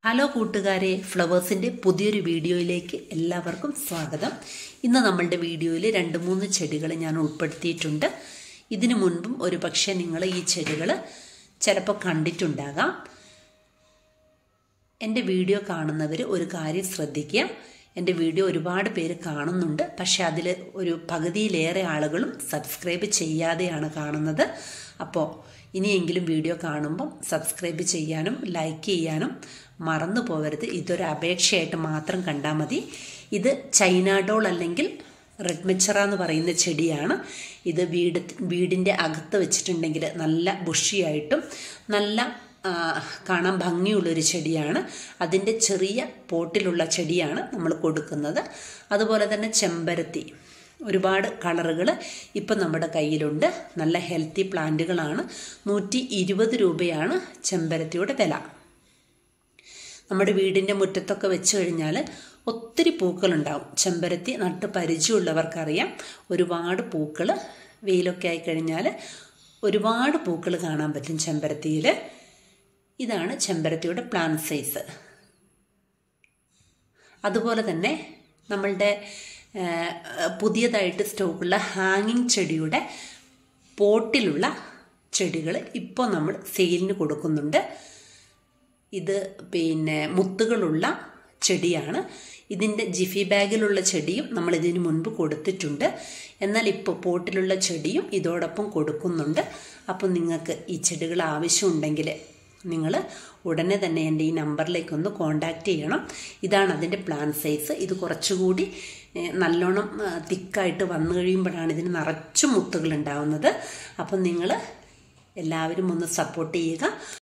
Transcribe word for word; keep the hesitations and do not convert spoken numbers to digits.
Hello കൂട്ടുകാരെ, ഫ്ലവേഴ്സിൻ്റെ പുതിയൊരു വീഡിയോയിലേക്ക് എല്ലാവർക്കും സ്വാഗതം. ഇന്ന് നമ്മളുടെ വീഡിയോയിൽ രണ്ട് മൂന്ന് ചെടികൾ ഞാൻ ഉൾപ്പെടുത്തിയിട്ടുണ്ട്. ഇതിനു മുൻപും ഒരു പക്ഷേ നിങ്ങൾ ഈ ചെടികൾ ചിലപ്പോൾ കണ്ടിട്ടുണ്ടാകാം. എൻ്റെ വീഡിയോ കാണുന്നവർ ഒരു കാര്യം ശ്രദ്ധിക്കുക. എൻ്റെ വീഡിയോ ഒരുപാട് പേര് കാണുന്നുണ്ട്, പക്ഷെ അതിൽ ഒരു പകുതിയിലേറെ ആളുകളും സബ്സ്ക്രൈബ് ചെയ്യാതെയാണ് കാണുന്നത്. അപ്പോൾ ഇനിയെങ്കിലും വീഡിയോ കാണുമ്പം സബ്സ്ക്രൈബ് ചെയ്യാനും ലൈക്ക് ചെയ്യാനും മറന്നു പോകരുത്. ഇതൊരു അപേക്ഷയായിട്ട് മാത്രം കണ്ടാൽ മതി. ഇത് ചൈന ഡോൾ അല്ലെങ്കിൽ റെഡ് മെച്ചറ എന്ന് പറയുന്ന ചെടിയാണ്. ഇത് വീട് വീടിൻ്റെ അകത്ത് വെച്ചിട്ടുണ്ടെങ്കിൽ നല്ല ബുഷിയായിട്ടും നല്ല കാണാൻ ഭംഗിയുള്ളൊരു ചെടിയാണ്. അതിൻ്റെ ചെറിയ പോട്ടിലുള്ള ചെടിയാണ് നമ്മൾ കൊടുക്കുന്നത്. അതുപോലെ തന്നെ ചെമ്പരത്തി, ഒരുപാട് കളറുകൾ ഇപ്പം നമ്മുടെ കയ്യിലുണ്ട്. നല്ല ഹെൽത്തി പ്ലാന്റുകളാണ്. നൂറ്റി ഇരുപത് രൂപയാണ് ചെമ്പരത്തിയുടെ വില. നമ്മുടെ വീടിൻ്റെ മുറ്റത്തൊക്കെ വെച്ച് കഴിഞ്ഞാൽ ഒത്തിരി പൂക്കളുണ്ടാവും. ചെമ്പരത്തി നട്ട് പരിചയമുള്ളവർക്കറിയാം, ഒരുപാട് പൂക്കൾ വെയിലൊക്കെ ആയിക്കഴിഞ്ഞാൽ ഒരുപാട് പൂക്കൾ കാണാൻ പറ്റും ചെമ്പരത്തിയിൽ. ഇതാണ് ചെമ്പരത്തിയുടെ പ്ലാന്റ് സൈസ്. അതുപോലെ തന്നെ നമ്മളുടെ പുതിയതായിട്ട് സ്റ്റോക്കുള്ള ഹാങ്ങിങ് ചെടിയുടെ പോട്ടിലുള്ള ചെടികൾ ഇപ്പോൾ നമ്മൾ സെയിലിന് കൊടുക്കുന്നുണ്ട്. ഇത് പിന്നെ മുത്തുകളുള്ള ചെടിയാണ്. ഇതിൻ്റെ ജിഫി ബാഗിലുള്ള ചെടിയും നമ്മൾ ഇതിന് മുൻപ് കൊടുത്തിട്ടുണ്ട്. എന്നാൽ ഇപ്പോൾ പോട്ടിലുള്ള ചെടിയും ഇതോടൊപ്പം കൊടുക്കുന്നുണ്ട്. അപ്പം നിങ്ങൾക്ക് ഈ ചെടികൾ ആവശ്യമുണ്ടെങ്കിൽ നിങ്ങൾ ഉടനെ തന്നെ എൻ്റെ ഈ നമ്പറിലേക്കൊന്ന് കോണ്ടാക്റ്റ് ചെയ്യണം. ഇതാണ് അതിൻ്റെ പ്ലാന്റ് സൈസ്. ഇത് കുറച്ചുകൂടി നല്ലോണം തിക്കായിട്ട് വന്നു കഴിയുമ്പോഴാണ് ഇതിന് നിറച്ചും മുത്തുകൾ ഉണ്ടാവുന്നത്. അപ്പം നിങ്ങൾ എല്ലാവരും ഒന്ന് സപ്പോർട്ട് ചെയ്യുക.